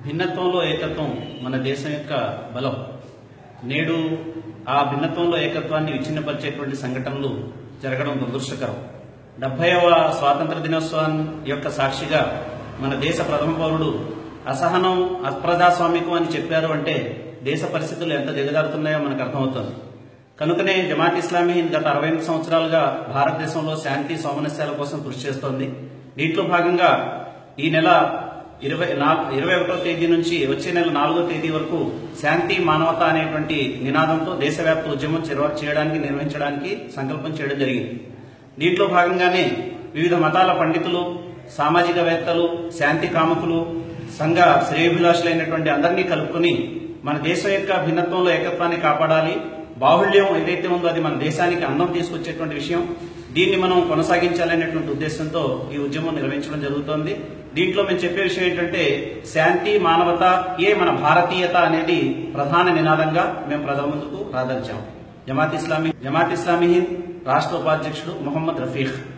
భిన్నత్వంలో ఏకత్వం మన దేశం యొక్క బలం. నేడు ఆ భిన్నత్వంలో ఏకత్వాన్ని విచ్ఛిన్నపరిచేటువంటి సంఘటనలు జరగడం దురదృష్టకరం. 70వ స్వాతంత్ర దినోత్సవం యొక్క సాక్షిగా మన దేశ ప్రథమ పౌరుడు అసహనం, అప్రజాస్వామికం అని చెప్పారు అంటే దేశ పరిస్థితులు ఎంత దిగజారుతున్నాయో మనకు అర్థమవుతుంది. కనుకనే జమాత్ ఇస్లామీ హింద్ గత 68 సంవత్సరాలుగా భారతదేశంలో శాంతి సౌమనస్యాల కోసం కృషి చేస్తోంది. దీంట్లో భాగంగా ఈ నెల 21వ తేదీ నుంచి వచ్చే నెల 4వ తేదీ వరకు శాంతి మానవత అనేటువంటి నినాదంతో దేశవ్యాప్త ఉద్యమం నిర్వహించడానికి సంకల్పం చేయడం జరిగింది. దీంట్లో భాగంగానే వివిధ మతాల పండితులు, సామాజికవేత్తలు, శాంతి కాముకులు, సంఘ శ్రేయోభిలాషులైనటువంటి అందరినీ కలుపుకుని మన దేశం యొక్క భిన్నత్వంలో ఏకత్వాన్ని కాపాడాలి. బాహుళ్యం ఏదైతే ఉందో అది మన దేశానికి అందం తీసుకొచ్చేటువంటి విషయం. దీన్ని మనం కొనసాగించాలనేటువంటి ఉద్దేశంతో ఈ ఉద్యమం నిర్వహించడం జరుగుతోంది. దీంట్లో మేము చెప్పే విషయం ఏంటంటే శాంతి, మానవత, మన భారతీయత అనేది ప్రధాన నినాదంగా మేము ప్రజల ముందుకు రాదలిచాం. జమాత్ ఇస్లామీ హింద్ రాష్ట్ర ఉపాధ్యక్షుడు మొహమ్మద్ రఫీక్.